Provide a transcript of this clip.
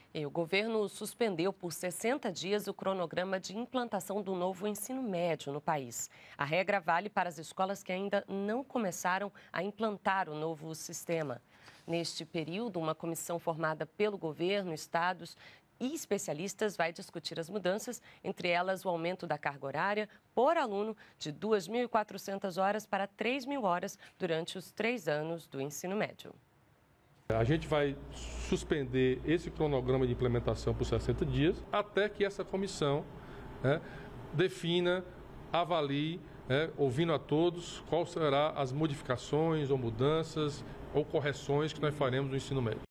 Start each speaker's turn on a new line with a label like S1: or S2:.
S1: E o governo suspendeu por 60 dias o cronograma de implantação do novo ensino médio no país. A regra vale para as escolas que ainda não começaram a implantar o novo sistema. Neste período, uma comissão formada pelo governo, estados e especialistas vai discutir as mudanças, entre elas o aumento da carga horária por aluno de 2.400 horas para 3.000 horas durante os 3 anos do ensino médio.
S2: A gente vai suspender esse cronograma de implementação por 60 dias até que essa comissão defina, avalie, ouvindo a todos, quais serão as modificações ou mudanças ou correções que nós faremos no ensino médio.